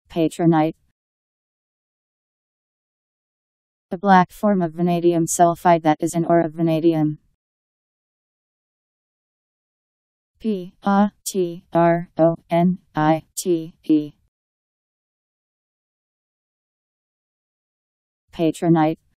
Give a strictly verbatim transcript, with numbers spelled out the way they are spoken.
Patronite. A black form of vanadium sulfide that is an ore of vanadium. P A T R O N I T E. Patronite.